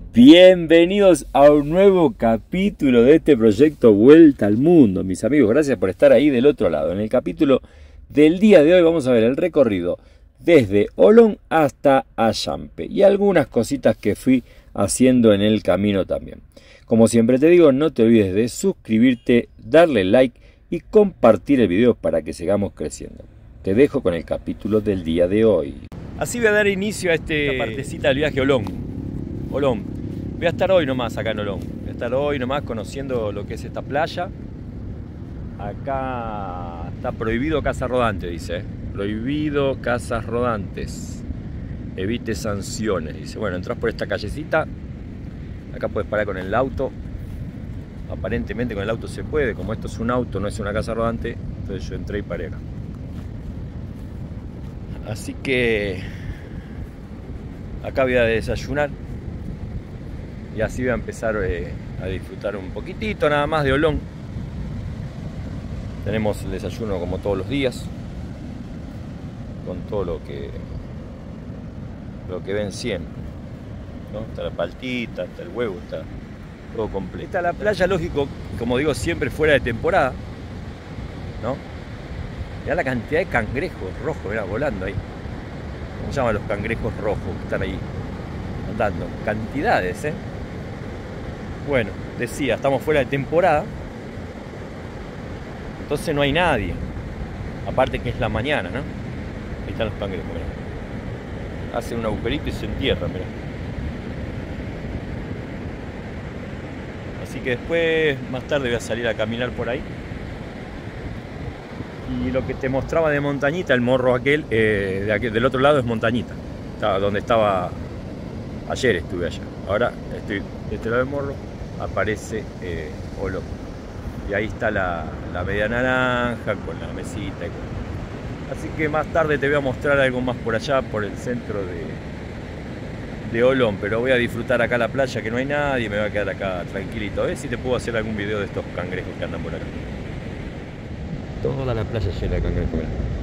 Bienvenidos a un nuevo capítulo de este proyecto Vuelta al Mundo, mis amigos. Gracias por estar ahí del otro lado. En el capítulo del día de hoy vamos a ver el recorrido desde Olón hasta Ayampe y algunas cositas que fui haciendo en el camino también. Como siempre te digo, no te olvides de suscribirte, darle like y compartir el video para que sigamos creciendo. Te dejo con el capítulo del día de hoy. Así voy a dar inicio a esta partecita del viaje a Olón. Voy a estar hoy nomás acá en Olón. Voy a estar hoy nomás conociendo lo que es esta playa. Acá está prohibido caza rodante, dice. Prohibido cazas rodantes. Evite sanciones. Dice, bueno, entras por esta callecita. Acá puedes parar con el auto. Aparentemente con el auto se puede. Como esto es un auto, no es una caza rodante. Entonces yo entré y paré acá. Así que acá voy a desayunar. Y así voy a empezar a disfrutar un poquitito nada más de Olón. Tenemos el desayuno como todos los días. Con todo lo que ven siempre, ¿no? Está la paltita, está el huevo, está todo completo. Está la playa, lógico, como digo siempre, fuera de temporada, ¿no? Mirá la cantidad de cangrejos rojos, mirá, volando ahí. ¿Cómo se llaman los cangrejos rojos que están ahí andando? Cantidades, ¿eh? Bueno, decía, estamos fuera de temporada. Entonces no hay nadie. Aparte que es la mañana, ¿no? Ahí están los cangrejos, mirá. Hacen un agujerito y se entierran, mirá. Así que después, más tarde voy a salir a caminar por ahí. Y lo que te mostraba de montañita, el morro aquel, del otro lado es montañita. Donde estaba ayer estuve allá. Ahora estoy de este lado del morro, aparece Olón. Y ahí está la media naranja con la mesita. Así que más tarde te voy a mostrar algo más por allá, por el centro de Olón. Pero voy a disfrutar acá la playa, que no hay nadie, me voy a quedar acá tranquilito. A ver si te puedo hacer algún video de estos cangrejos que andan por acá. Toda la playa llena de cangrejos.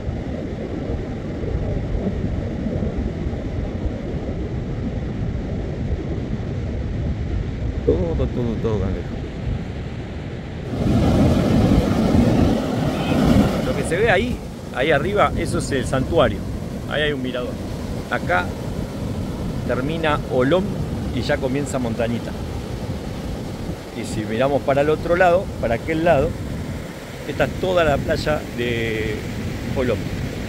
Todo cangrejo. Lo que se ve ahí arriba, eso es el santuario. Ahí hay un mirador. Acá termina Olón y ya comienza montañita. Y si miramos para el otro lado, para aquel lado, esta es toda la playa de Olón.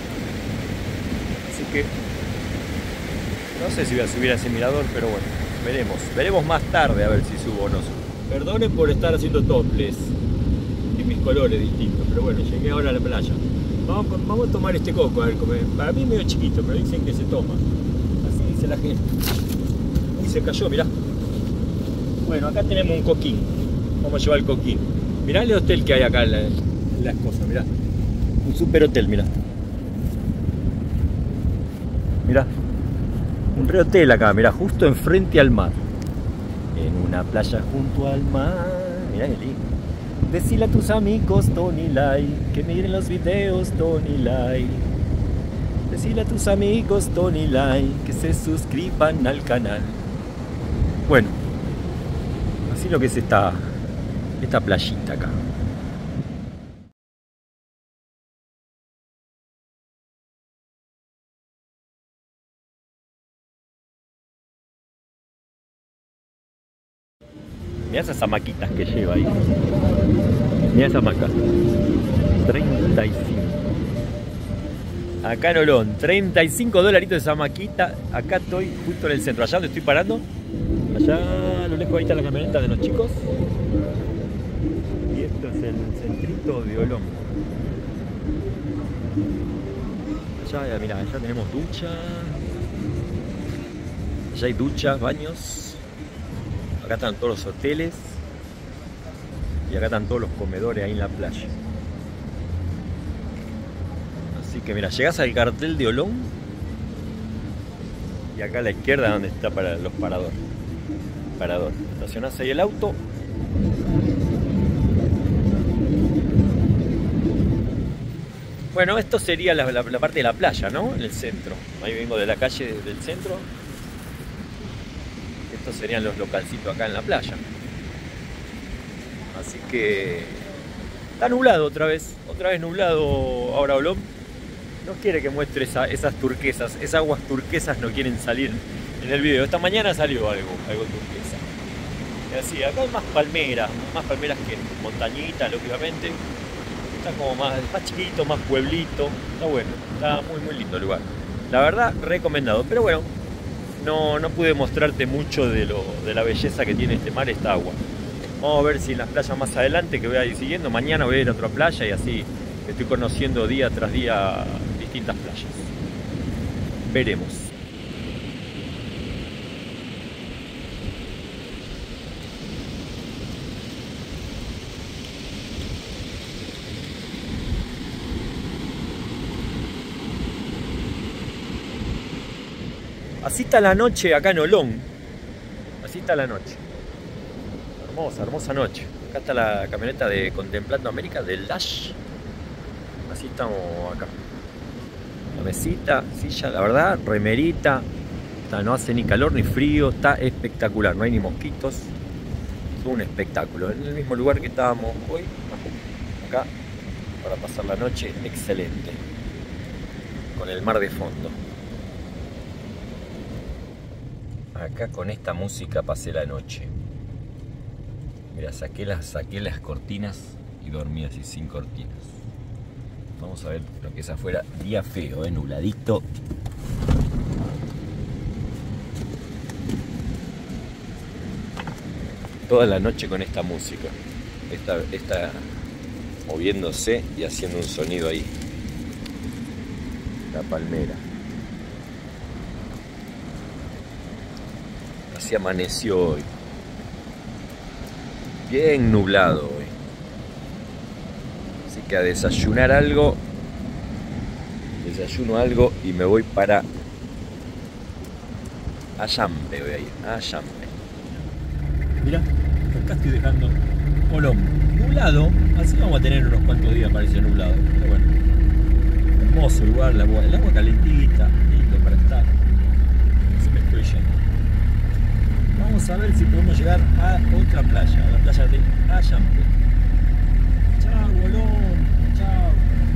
Así que no sé si voy a subir a ese mirador, pero bueno, veremos más tarde a ver si subo o no subo. Perdonen por estar haciendo topless y mis colores distintos, pero bueno, llegué ahora a la playa. Vamos a tomar este coco, a ver, para mí es medio chiquito, pero dicen que se toma. Así dice la gente. Y se cayó, mirá. Bueno, acá tenemos un coquín. Vamos a llevar el coquín. Mirá el hotel que hay acá en las cosas, mirá. Un super hotel, mirá. Mirá. Un re hotel acá, mirá, justo enfrente al mar. En una playa junto al mar. Mirá qué lindo. Decile a tus amigos, Tony Lai, que miren los videos, Tony Lai. Decile a tus amigos, Tony Lai, que se suscriban al canal. Bueno, así lo que es esta playita acá. Mirá esas hamaquitas que lleva ahí. Mirá esa hamaca. 35. Acá en Olón, 35 dolaritos esa hamaquita. Acá estoy justo en el centro. Allá donde estoy parando. Allá a lo lejos ahí está la camioneta de los chicos. Y esto es el centrito de Olón. Allá, mirá, allá tenemos ducha. Allá hay duchas, baños. Acá están todos los hoteles y acá están todos los comedores ahí en la playa. Así que mira, llegás al cartel de Olón y acá a la izquierda donde está para los paradores. Estacionás ahí el auto. Bueno, esto sería la parte de la playa, ¿no? En el centro. Ahí vengo de la calle del centro. estos serían los localcitos acá en la playa. Así que está nublado otra vez nublado ahora Olón. No quiere que muestre esas turquesas, esas aguas turquesas no quieren salir en el video. Esta mañana salió algo turquesa. Y así, acá hay más palmeras que montañita, lógicamente. Está como más chiquito, más pueblito. Está bueno, está muy lindo el lugar. La verdad, recomendado. Pero bueno, no pude mostrarte mucho de la belleza que tiene este mar, esta agua. Vamos a ver si en las playas más adelante que voy a ir siguiendo. Mañana voy a ir a otra playa y así estoy conociendo día tras día distintas playas. Veremos. Así está la noche acá en Olón. Así está la noche. Hermosa noche. Acá está la camioneta de Contemplando América del Dash. Así estamos acá. La mesita, silla, la verdad, remerita. No hace ni calor ni frío. Está espectacular. No hay ni mosquitos. Es un espectáculo. En el mismo lugar que estábamos hoy. Acá. Para pasar la noche. Excelente. Con el mar de fondo. Acá con esta música pasé la noche. Mira, saqué las cortinas y dormí así sin cortinas. Vamos a ver lo que es afuera. Día feo, nubladito. Toda la noche con esta música. Esta moviéndose y haciendo un sonido ahí. La palmera. Así amaneció hoy. Bien nublado hoy. Así que a desayunar algo. Desayuno algo y me voy para Ayampe. Voy a ir a Ayampe. Mira, acá estoy dejando Olón. Nublado. Así vamos a tener unos cuantos días para ese nublado. Pero bueno. Hermoso lugar, el agua calentita. Lindo para estar. Se me estoy yendo. Vamos a ver si podemos llegar a otra playa, a la playa de Ayampe. Chao, bolón. Chao.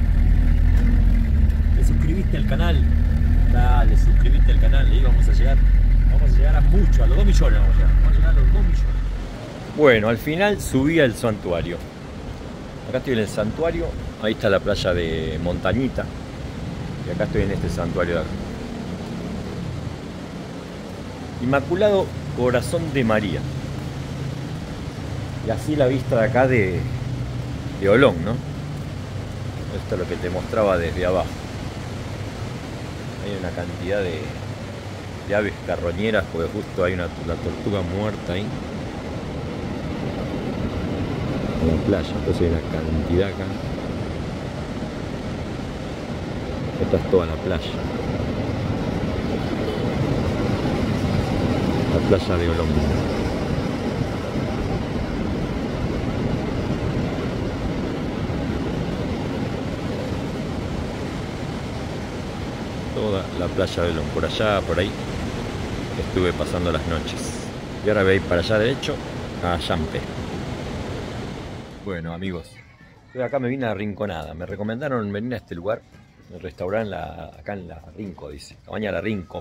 ¿Te suscribiste al canal? Dale, suscribiste al canal. Ahí vamos a llegar a mucho, a los 2 millones vamos a llegar. Vamos a llegar a los 2 millones. Bueno, al final subí al santuario. Acá estoy en el santuario. Ahí está la playa de Montañita. Y acá estoy en este santuario de acá. Inmaculado Corazón de María. Y así la vista de acá de Olón, ¿no? Esto es lo que te mostraba desde abajo. Hay una cantidad de aves carroñeras, porque justo hay la tortuga muerta ahí. En la playa, entonces hay una cantidad acá. Esta es toda la playa. La playa de Olón. Toda la playa de Olón. Por allá, por ahí, estuve pasando las noches. Y ahora voy a ir para allá derecho, a Ayampe. Bueno, amigos, yo acá me vine a Rinconada. Me recomendaron venir a este lugar, el restaurante acá en la Rinco, dice. Cabaña La Rinco.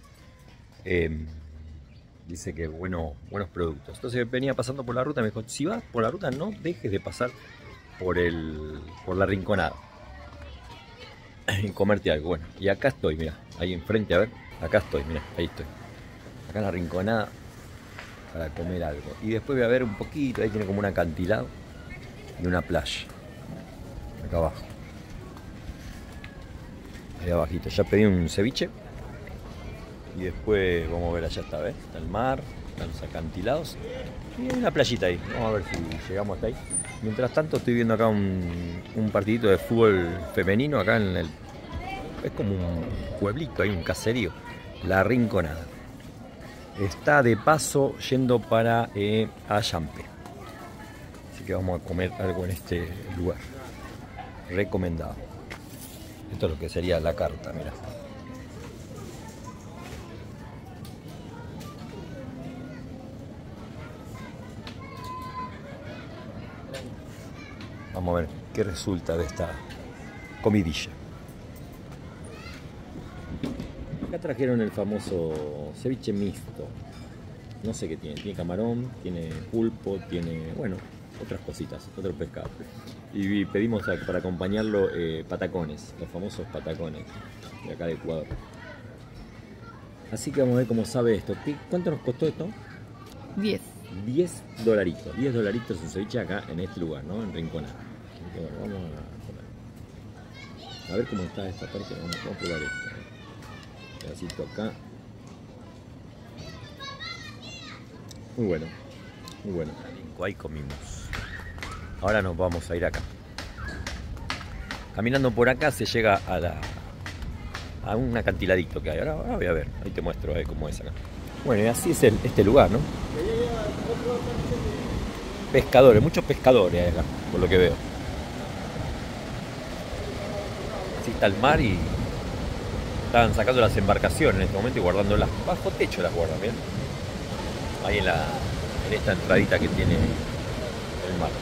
Dice que buenos productos. Entonces venía pasando por la ruta, me dijo, si vas por la ruta no dejes de pasar por la Rinconada y comerte algo. Bueno, y acá estoy, mira, ahí enfrente, a ver, acá estoy, mira, ahí estoy. Acá en la Rinconada para comer algo. Y después voy a ver un poquito, ahí tiene como un acantilado y una playa. Acá abajo. Ahí abajito. Ya pedí un ceviche. Y después vamos a ver allá está, ¿ves? Está el mar, están los acantilados. Y hay una playita ahí. Vamos a ver si llegamos hasta ahí. Mientras tanto estoy viendo acá un partidito de fútbol femenino. Acá en el... Es como un pueblito, hay un caserío. La Rinconada. Está de paso yendo para Ayampe. Así que vamos a comer algo en este lugar. Recomendado. Esto es lo que sería la carta, mira. Vamos a ver qué resulta de esta comidilla. Acá trajeron el famoso ceviche mixto. No sé qué tiene. Tiene camarón, tiene pulpo, tiene, bueno, otras cositas, otro pescado. Y pedimos para acompañarlo patacones, los famosos patacones de acá de Ecuador. Así que vamos a ver cómo sabe esto. ¿Cuánto nos costó esto? 10. 10 dolaritos. 10 dolaritos un ceviche acá en este lugar, ¿no? En Rinconada. Bueno, vamos a comer. A ver cómo está esta parte. Vamos a probar esto. Un pedacito acá. Muy bueno. Muy bueno. Ahí comimos. Ahora nos vamos a ir acá. Caminando por acá se llega a un acantiladito que hay. Ahora voy a ver. Ahí te muestro cómo es acá. Bueno, y así es este lugar, ¿no? Pescadores, muchos pescadores hay acá, por lo que veo. Así está el mar y estaban sacando las embarcaciones en este momento y guardándolas. Bajo techo las guardan, ¿bien? Ahí en esta entradita que tiene el mar.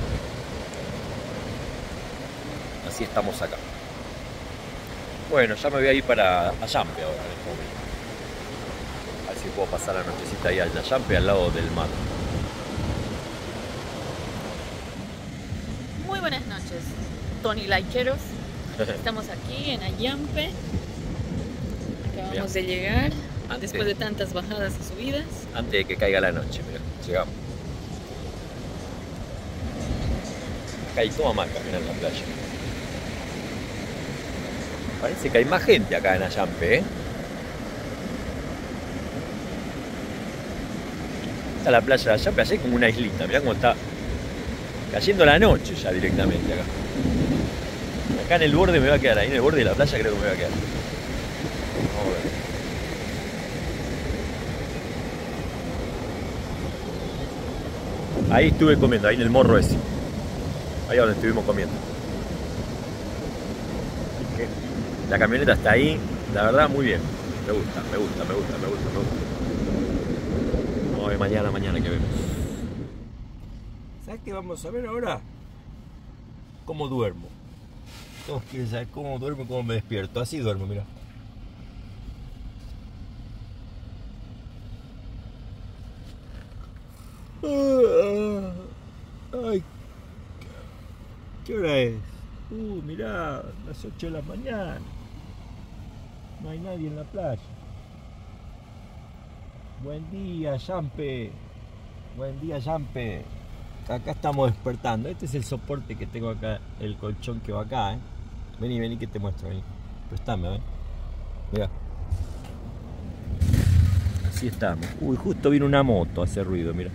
Así estamos acá. Bueno, ya me voy a ir para Ayampe ahora en este momento. A ver si puedo pasar la nochecita ahí a Ayampe, al lado del mar. Muy buenas noches, Tony Laicheros. Estamos aquí en Ayampe. Acabamos de llegar después de tantas bajadas y subidas. Antes de que caiga la noche, mira, llegamos. Acá hay toda marca, mira, en la playa. Parece que hay más gente acá en Ayampe, ¿eh? Está la playa de Ayampe, allá hay como una islita, mirá cómo está cayendo la noche ya directamente acá. Acá en el borde me va a quedar, ahí en el borde de la playa creo que me va a quedar. Vamos a ver. Ahí estuve comiendo, ahí en el morro ese. Ahí donde estuvimos comiendo. La camioneta está ahí, la verdad muy bien. Me gusta. Vamos a ver mañana que vemos. ¿Sabes qué vamos a ver ahora? Cómo duermo. Todos quieren saber cómo duermo y cómo me despierto. Así duermo, mira. Ay, ¿qué hora es? Mirá, las 8 de la mañana. No hay nadie en la playa. Buen día, Ayampe. Buen día, Ayampe. Acá estamos despertando. Este es el soporte que tengo acá, el colchón que va acá, ¿eh? Vení que te muestro, vení. Prestame, ¿eh? Mirá. Así estamos. Justo vino una moto a hacer ruido, mira.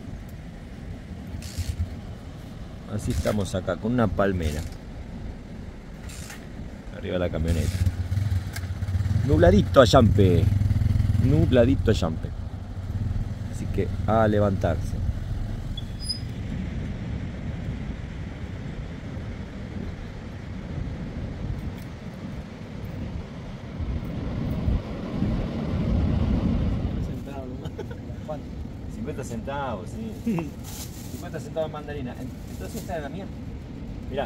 Así estamos acá, con una palmera. Arriba de la camioneta. Nubladito Ayampe. Nubladito Ayampe. Así que a levantarse. ¿Cuánto? 50 centavos, sí. 50 centavos de mandarina. Entonces esta es la mía. Mirá.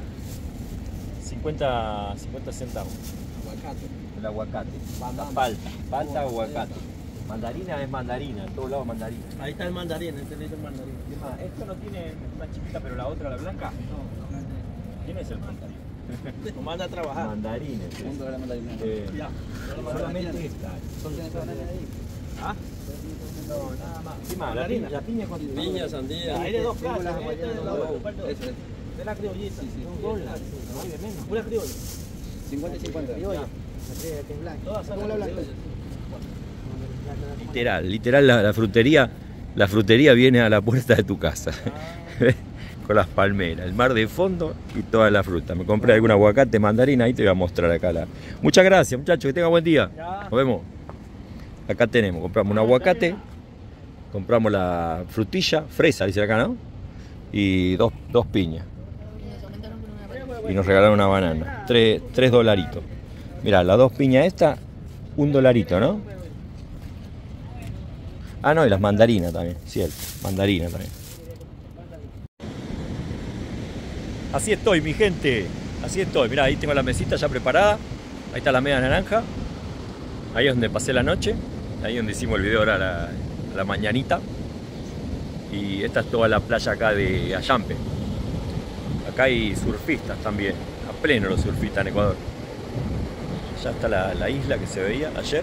50 centavos. Aguacate. El aguacate. La palta aguacate. Mandarina es mandarina, en todos lados mandarina. Ahí está el mandarín, este le dice mandarín. Esto no tiene una chiquita, pero la otra, la blanca. No, ¿Quién es el mandarín? no manda a trabajar. Mandarines. Mundo de la mandarina. Ya. Solamente esta. ¿Ah? No, nada más. ¿Qué más? La piña con Piña, sandía. Hay de dos clases. De la criollita. Sí, No hay de menos. Pura criolla. 50 y 50. Criolla. Que es blanca. Todas son blancas. Literal la frutería viene a la puerta de tu casa. Con las palmeras, el mar de fondo y toda la fruta. Me compré algún aguacate, mandarina, ahí te voy a mostrar acá. Muchas gracias, muchachos, que tengan buen día. Nos vemos. Acá compramos un aguacate, compramos la frutilla, fresa, dice acá, ¿no? Y dos piñas. Y nos regalaron una banana, 3 dolaritos. Mirá, las 2 piñas esta, $1, ¿no? Ah, no, y las mandarinas también, cierto, mandarina también. Así estoy, mi gente. Así estoy. Mirá, ahí tengo la mesita ya preparada. Ahí está la media naranja. Ahí es donde pasé la noche. Ahí es donde hicimos el video ahora a la mañanita. Y esta es toda la playa acá de Ayampe. Acá hay surfistas también. A pleno los surfistas en Ecuador. Ya está la isla que se veía ayer.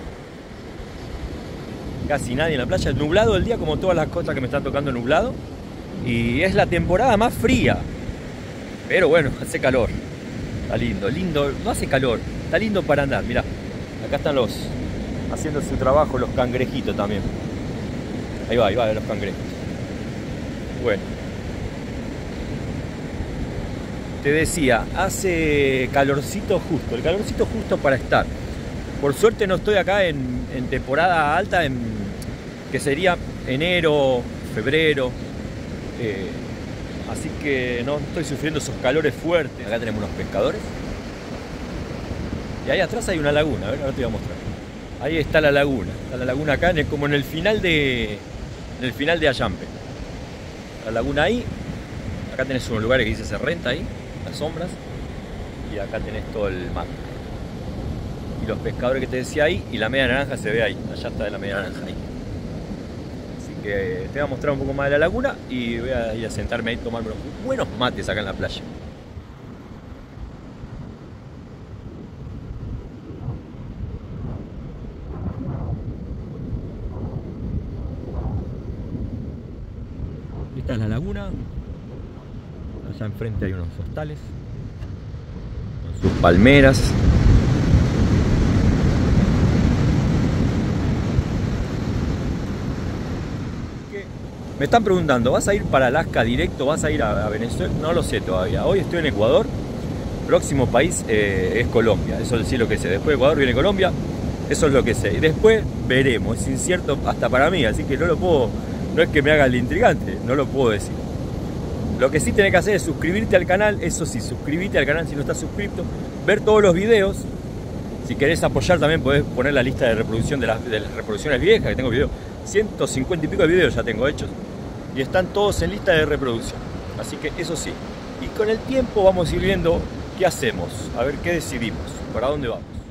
Casi nadie en la playa. Nublado el día, como todas las costas que me están tocando, nublado. Y es la temporada más fría. Pero bueno, hace calor. Está lindo, lindo. No hace calor. Está lindo para andar. Mirá, acá están haciendo su trabajo los cangrejitos también. Ahí va los cangrejos. Bueno. Te decía, hace calorcito justo. El calorcito justo para estar. Por suerte no estoy acá en temporada alta, que sería enero, febrero. Así que no estoy sufriendo esos calores fuertes. Acá tenemos unos pescadores. Y ahí atrás hay una laguna. A ver, ahora te voy a mostrar. Ahí está la laguna. Está la laguna acá, como en el final de Ayampe. La laguna ahí. Acá tenés unos lugares que dice se renta ahí, las sombras. Y acá tenés todo el mar. Y los pescadores que te decía ahí. Y la media naranja se ve ahí. Allá está la media naranja ahí. Que te voy a mostrar un poco más de la laguna y voy a ir a sentarme ahí y tomarme unos buenos mates acá en la playa. Esta es la laguna. Allá enfrente hay unos hostales con sus palmeras. Me están preguntando, ¿vas a ir para Alaska directo? ¿Vas a ir a Venezuela? No lo sé todavía. Hoy estoy en Ecuador. Próximo país es Colombia. Eso es lo que sé. Después de Ecuador viene Colombia. Eso es lo que sé. Y después veremos. Es incierto hasta para mí. Así que no lo puedo... No es que me haga el intrigante. No lo puedo decir. Lo que sí tenés que hacer es suscribirte al canal. Eso sí, suscribirte al canal si no estás suscrito. Ver todos los videos. Si querés apoyar también podés poner la lista de reproducción de las reproducciones viejas. Que tengo videos. 150 y pico de videos ya tengo hechos. Y están todos en lista de reproducción. Así que eso sí. Y con el tiempo vamos a ir viendo qué hacemos. A ver qué decidimos. ¿Para dónde vamos?